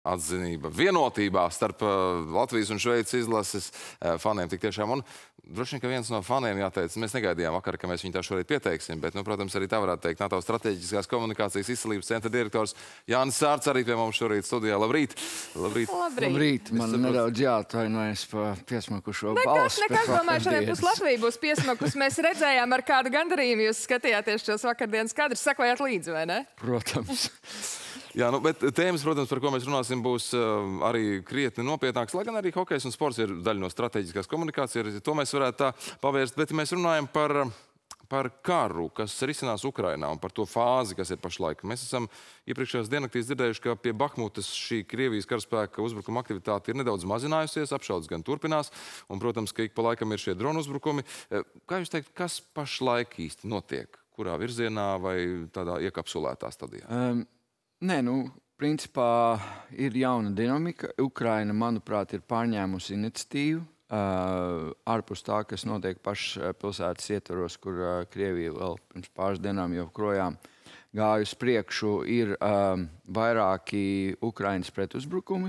atzinība, vienotībā starp Latvijas un Šveices izlases faniem tik tiešām. Un droši vien, ka viens no faniem jāteic, mēs negaidījām vakar, ka mēs viņu tā šorīt pieteiksim, bet, nu, protams, arī tā varētu teikt, NATO strateģiskās komunikācijas izcelības centra direktors Jānis Sārts arī pie mums šorīt studijā. Labrīt! Labrīt! Labrīt! Man nedaudz jāatvainojas par piesmakušo balsi. Nekas, domāju, šodien pus Latvija būs piesmakus. Mēs redzējām, ar kādu gandarījumu jūs skatījāties šos vakardienas kadrus. Sekojāt līdzi, vai ne? Protams. Jā, nu, bet tēmas, protams, par ko mēs runāsim, būs arī krietni nopietnāks, lai gan arī hokejs un sports ir daļa no strateģiskās komunikācijas. To mēs varētu tā pavērst, bet mēs runājam par karu, kas risinās Ukrainā un par to fāzi, kas ir pašlaik. Mēs esam iepriekšējās diennaktīs dzirdējuši, ka pie Bahmutas šī Krievijas karaspēka uzbrukuma aktivitāte ir nedaudz mazinājusies, apšaudas gan turpinās, un, protams, ka ik pa laikam ir šie dronu uzbrukumi. Kā jūs teikt, kas pašlaik īsti notiek? Kurā virzienā vai tādā iekapsulētā stadijā? Nē, nu, principā ir jauna dinamika. Ukraina, manuprāt, ir pārņēmusi iniciatīvu ārpus tā, kas notiek pašas pilsētas ietvaros, kur Krievija vēl pirms pāris dienām joprojām gāja uz priekšu, ir vairāki Ukrainas pretuzbrukumi.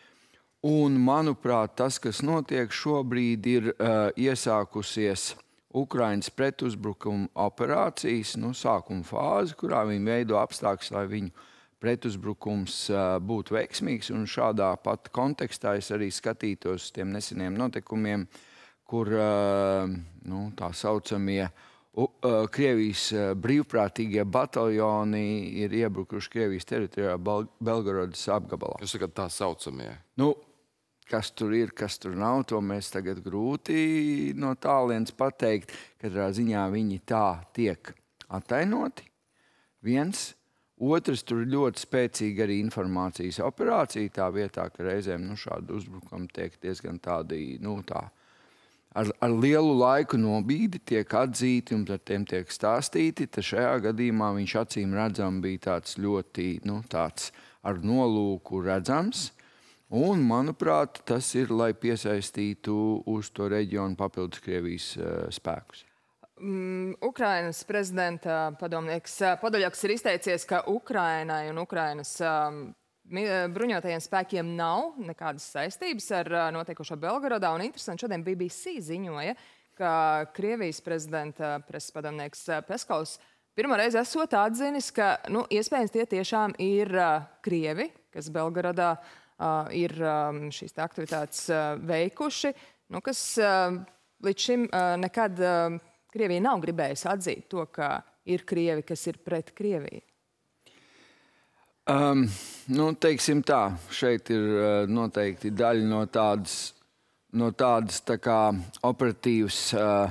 Un, manuprāt, tas, kas notiek šobrīd, ir iesākusies Ukrainas pretuzbrukuma operācijas, nu, sākuma fāze, kurā viņi veido apstākļus, lai viņu pretuzbrukums būtu veiksmīgs, un šādā pat kontekstā es arī skatītos uz tiem neseniem notikumiem, kur nu, tā saucamie Krievijas brīvprātīgie bataljoni ir iebrukuši Krievijas teritorijā Belgorodas apgabalā. Jūs sakat, tā saucamie? Nu, kas tur ir, kas tur nav, to mēs tagad grūti no tālienes pateikt. Katrā ziņā viņi tā tiek atainoti. Viens. Otrs, tur ir ļoti spēcīga arī informācijas operācija, tā vietā, ka reizēm šādu uzbrukumu tiek diezgan tādi, tā, ar lielu laiku nobīdi tiek atzīti un par tiem tiek stāstīti, tad šajā gadījumā viņš acīm redzam bija tāds ļoti, tāds ar nolūku redzams. Un, manuprāt, tas ir, lai piesaistītu uz to reģionu papildus Krievijas spēkus. Ukrainas prezidenta padomnieks Podoļaks ir izteicies, ka Ukrainai un Ukrainas bruņotajiem spēkiem nav nekādas saistības ar notiekošo Belgorodā. Un interesanti, šodien BBC ziņoja, ka Krievijas prezidenta preses padomnieks Peskovs pirmoreiz esot atzinis, ka, iespējams, tie tiešām ir Krievi, kas Belgorodā ir šīs aktivitātes veikuši, kas līdz šim nekad Krievija nav gribējusi atzīt to, ka ir Krievi, kas ir pret Krieviju. Teiksim tā, šeit ir noteikti daļa no tādas tā kā operatīvas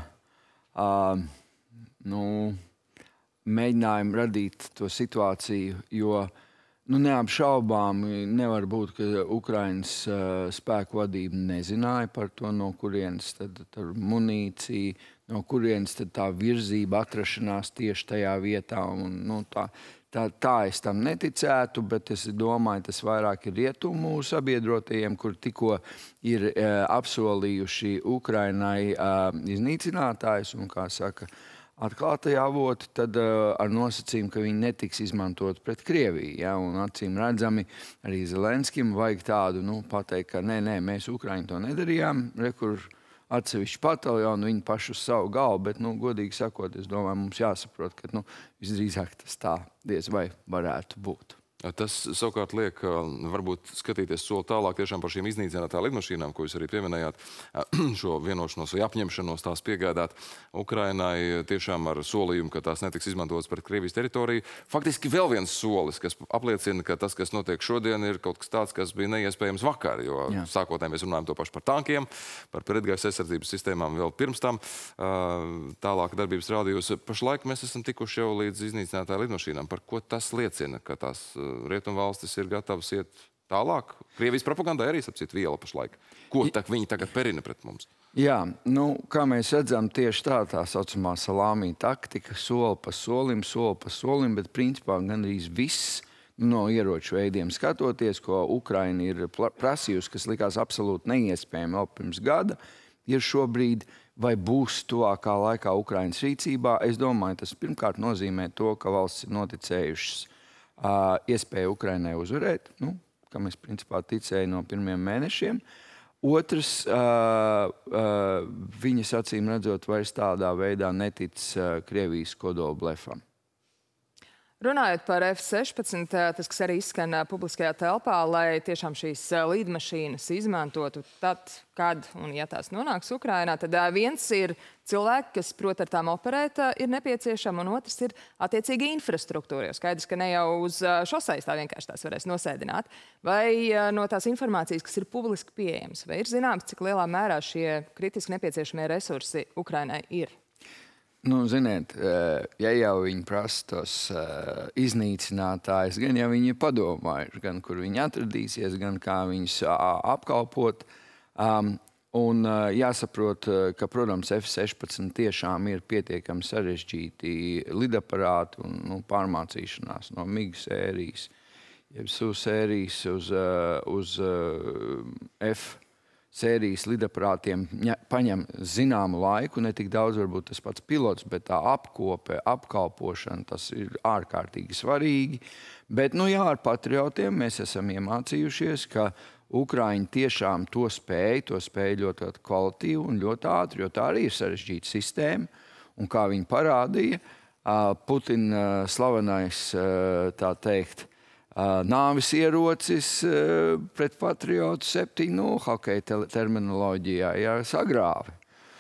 mēģinājuma radīt to situāciju, jo neapšaubām nevar būt, ka Ukrainas spēku vadība nezināja par to, no kurienes tad munīcija, no kurienes tad tā virzība atrašanās tieši tajā vietā. Un, tā es tam neticētu, bet es domāju, tas vairāk ir rietumu sabiedrotajiem, kur tikko ir apsolījuši Ukrainai iznīcinātājus un, kā saka, atklātajā avoti, tad ar nosacījumu, ka viņi netiks izmantot pret Krieviju. Ja? Un acīm redzami arī Zelenskim vajag tādu, pateikt, ka nē, mēs Ukraiņu to nedarījām, kur atsevišķi pataljonu, viņi paši uz savu galvu, bet, godīgi sakot, es domāju, mums jāsaprot, ka, visdrīzāk tas tā diez vai varētu būt. Tas savukārt liek varbūt skatīties soli tālāk tiešām par šīm iznīcinātām lidmašīnām, ko jūs arī pieminējāt, šo vienošanos vai apņemšanos tās piegādāt Ukrainai tiešām ar solījumu, ka tās netiks izmantotas pret Krievijas teritoriju. Faktiski vēl viens solis, kas apliecina, ka tas, kas notiek šodien, ir kaut kas tāds, kas bija neiespējams vakar, jo sākotnēji mēs runājam to pašu par tankiem, par pretgaisa aizsardzības sistēmām vēl pirms tam. Tālāk darbības rādījus. Pašlaik mēs esam tikuši jau līdz iznīcinātāju lidmašīnām. Par ko tas liecina, ka tās Rietumvalstis ir gatavas iet tālāk? Krievijas propagandai arī sapcīt viela pašlaik. Ko viņi tagad perina pret mums? Jā, kā mēs redzam, tieši tā saucamā salāmī taktika, soli pa solim, bet principā gandrīz viss no ieroču veidiem skatoties, ko Ukraina ir prasījusi, kas likās absolūti neiespējami vēl pirms gada, ir šobrīd vai būs tuvākā laikā Ukrainas rīcībā. Es domāju, tas pirmkārt nozīmē to, ka valsts ir noticējušas iespēju Ukrainai uzvarēt, kam es principā ticēju no pirmiem mēnešiem. Otrs, viņas acīm redzot vairs tādā veidā netic Krievijas kodola blefam. Runājot par F-16, tas, kas arī izskan publiskajā telpā, lai tiešām šīs lidmašīnas izmantotu tad, kad un ja tās nonāks Ukrainā, tad viens ir cilvēki, kas prot ar tām operēt, ir nepieciešama, un otrs ir attiecīgi infrastruktūra. Jo skaidrs, ka ne jau uz šoseis tā vienkārši tās varēs nosēdināt. Vai no tās informācijas, kas ir publiski pieejams, vai ir zināms, cik lielā mērā šie kritiski nepieciešamie resursi Ukrainai ir? Nu, ziniet, ja jau viņi prasa tos iznīcinātājus, gan jau viņi ir padomājuši, gan kur viņi atradīsies, gan kā viņus apkalpot. Un jāsaprot, ka, protams, F-16 tiešām ir pietiekami sarežģīti lidaparāti un pārmācīšanās no MiG sērijas, jeb SU sērijas uz F sērijas lidaparātiem paņem zināmu laiku, ne tik daudz varbūt tas pats pilots, bet tā apkope, apkalpošana, tas ir ārkārtīgi svarīgi. Bet, nu jā, ar patriotiem mēs esam iemācījušies, ka Ukraiņi tiešām to spēj ļoti kvalitīvi un ļoti ātri, jo tā arī ir sarežģīta sistēma. Un kā viņi parādīja, Putina slavenais, tā teikt, nāvis ierocis pret patriotu 7-0 hokeja terminoloģijā, sagrāvi.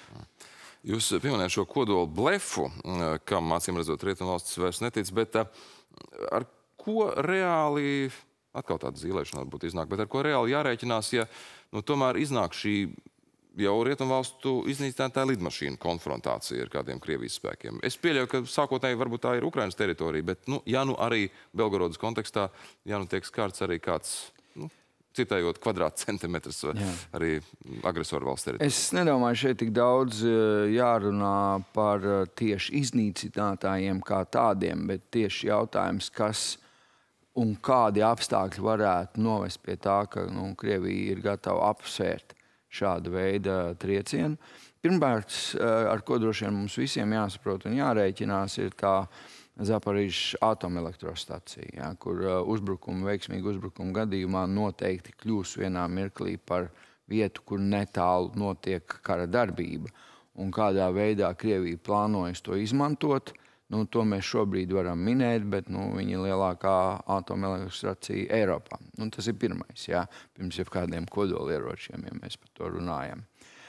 Jūs pieminējat šo kodolu blefu, kam, acīm redzot, rietumvalstis vairs netic, bet ar ko reāli, atkal tāda zīlēšana varbūt iznāk, bet ar ko reāli jārēķinās, ja tomēr iznāk šī jau rietumvalstu iznīcinātāja lidmašīna konfrontācija ar kādiem Krievijas spēkiem. Es pieļauju, ka sākotnēji varbūt tā ir Ukrainas teritorija, bet, ja arī Belgorodas kontekstā, tiek skārts arī kāds, citējot kvadrātcentimetrs arī agresoru valsts teritorija. Es nedomāju, šeit tik daudz jārunā par tieši iznīcinātājiem kā tādiem, bet tieši jautājums, kas un kādi apstākļi varētu novest pie tā, ka Krievija ir gatava apsvērt šāda veida triecienu. Pirmkārt, ar ko droši vien mums visiem jāsaprot un jārēķinās, ir tā Zaporižas atomelektrostacija, kur veiksmīgu uzbrukumu gadījumā noteikti kļūs vienā mirklī par vietu, kur netālu notiek kara darbība. Un kādā veidā Krievija plānojas to izmantot, to mēs šobrīd varam minēt, bet viņa ir lielākā atomelektrostacija Eiropā. Tas ir pirmais, pirms jau kādiem kodolieročiem, ja mēs par to runājam.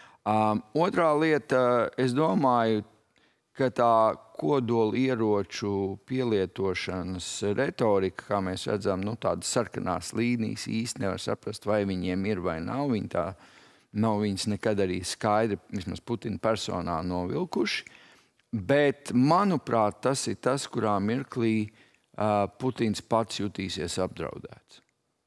Otrā lieta, es domāju, ka tā kodolieroču pielietošanas retorika, kā mēs redzam, tādas sarkanās līnijas īsti nevar saprast, vai viņiem ir vai nav. Nav viņas nekad arī skaidri, vismaz Putina personā, novilkuši. Bet, manuprāt, tas ir tas, kurā mirklī Putins pats jutīsies apdraudēts.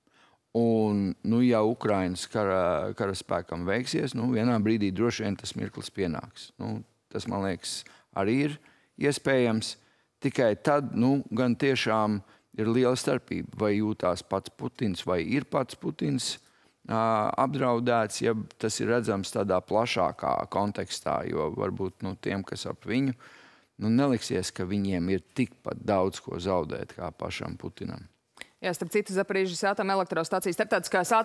Un, ja Ukrainas karaspēkam veiksies, vienā brīdī droši vien tas mirklis pienāks. Tas, man liekas, arī ir iespējams. Tikai tad, gan tiešām ir liela starpība, vai jūtās pats Putins, vai ir pats Putins apdraudēts, ja tas ir redzams tādā plašākā kontekstā, jo varbūt tiem, kas ap viņu, neliksies, ka viņiem ir tikpat daudz ko zaudēt kā pašam Putinam. Jā, starp citu, Zaporižas atomelektrostacijas starptautiskās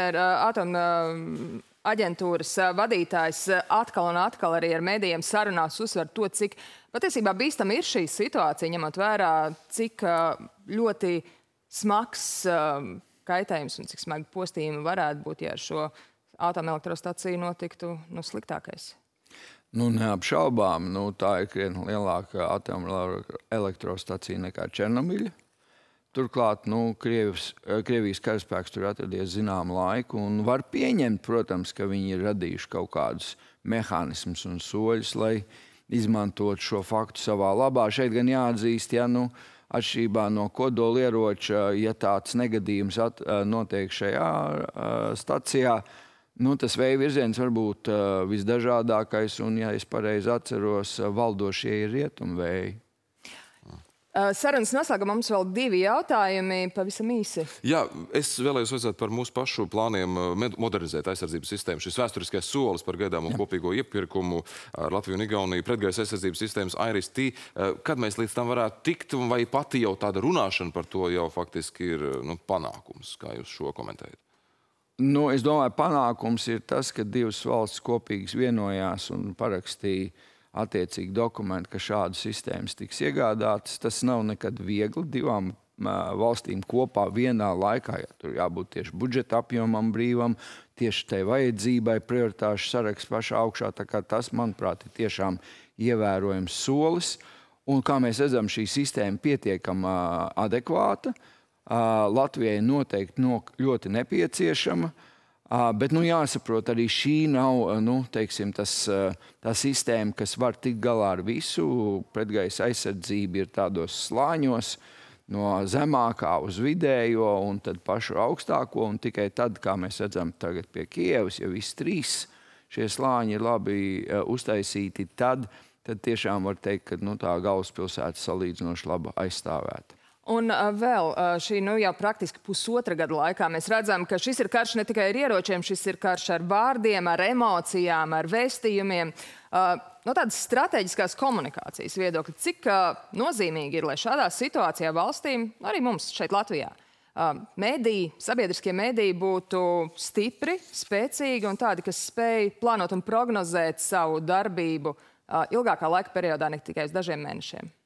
atomaģentūras vadītājs atkal un atkal arī ar medijiem sarunās uzsver to, cik patiesībā bīstama ir šī situācija, ņemot vērā, cik ļoti smags kaitējums un cik smagi postījumi varētu būt, ja ar šo atomelektrostaciju notiktu sliktākais? Neapšaubām, tā ir krietni lielāka atomelektrostacija nekā Černobiļa. Turklāt, Krievijas karaspēks tur atradies zināmu laiku un var pieņemt, protams, ka viņi ir radījuši kaut kādus mehānismus un soļus, lai izmantot šo faktu savā labā. Šeit gan jāatzīst, atšķirībā no kodolieroča, ja tāds negadījums notiek šajā stacijā, tas vēja virziens var būt visdažādākais, un, ja es pareizi atceros, valdošie ir rietumvēji. Sarunas noslēgumā mums vēl 2 jautājumi, pavisam īsi. Jā, es vēlējos vajadzētu par mūsu pašu plāniem modernizēt aizsardzības sistēmu. Šis vēsturiskais solis par gaidāmo kopīgo iepirkumu ar Latviju un Igauniju, pretgaisa aizsardzības sistēmas IRIS-T. Kad mēs līdz tam varētu tikt, vai pati jau tāda runāšana par to jau faktiski ir panākums, kā jūs šo komentējat? Es domāju, panākums ir tas, ka 2 valstis kopīgas vienojās un parakstīja attiecīgi dokumenti, ka šādas sistēmas tiks iegādātas. Tas nav nekad viegli 2 valstīm kopā vienā laikā, ja tur jābūt tieši budžeta apjomam brīvam, tieši tai vajadzībai, prioritāšu saraksts pašā augšā. Tā kā tas, manuprāt, ir tiešām ievērojams solis. Un, kā mēs redzam, šī sistēma pietiekama adekvāta. Latvijai noteikti ļoti nepieciešama. Bet jāsaprot, arī šī nav teiksim, tā sistēma, kas var tikt galā ar visu. Pretgaisa aizsardzība ir tādos slāņos, no zemākā uz vidējo un tad pašu augstāko. Un tikai tad, kā mēs redzam tagad pie Kievas, ja visi 3 šie slāņi ir labi uztaisīti, tad tiešām var teikt, ka tā galvaspilsēta salīdzinoši labi aizstāvēta. Un vēl šī jau praktiski pusotra gada laikā mēs redzam, ka šis ir karš ne tikai ar ieročiem, šis ir karš ar vārdiem, ar emocijām, ar vēstījumiem. No tādas strateģiskās komunikācijas viedokļa, cik nozīmīgi ir, lai šādā situācijā valstīm, arī mums šeit Latvijā, sabiedriskie mediji būtu stipri, spēcīgi un tādi, kas spēj plānot un prognozēt savu darbību ilgākā laika periodā, ne tikai uz dažiem mēnešiem?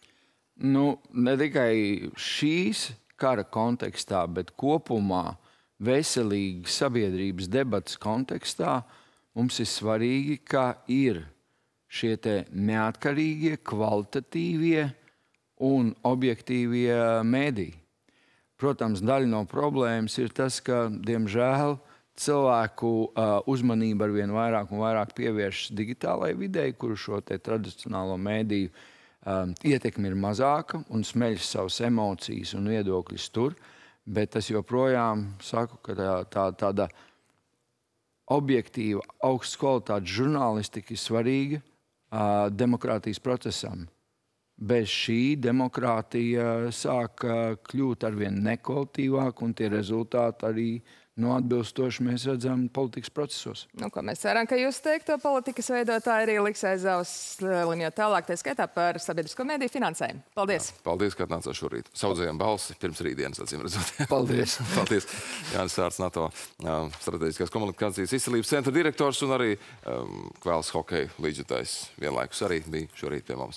Ne tikai šīs kara kontekstā, bet kopumā veselīgas sabiedrības debatas kontekstā mums ir svarīgi, ka ir šie neatkarīgie, kvalitatīvie un objektīvie mediji. Protams, daļa no problēmas ir tas, ka, diemžēl, cilvēku uzmanība arvien vairāk un vairāk pievēršas digitālajai videi, kuru šo tradicionālo mediju ietekme ir mazāka un smeļas savas emocijas un viedokļus tur, bet tas joprojām saku, ka tāda objektīva, augsts kvalitātes žurnālistika ir svarīga demokrātijas procesam. Bez šī demokrātija sāk kļūt arvien nekvalitīvāk un tie rezultāti arī atbilstoši mēs redzam politikas procesos. Ko mēs ceram, ka jūs teikto politikas veidotāji arī liks aiz savas limjot tālāk, tā skaitā par sabiedrisko mediju finansējumu. Paldies! Paldies, ka atnācāt šorīt. Saudzējām balsi pirms rītdienas, acīm redzot. Paldies! Paldies! Jānis Sārts, NATO strateģiskās komunikācijas izcelības centra direktors un arī kvēles hokeja līdzjutājs vienlaikus arī bija šorīt pie mums.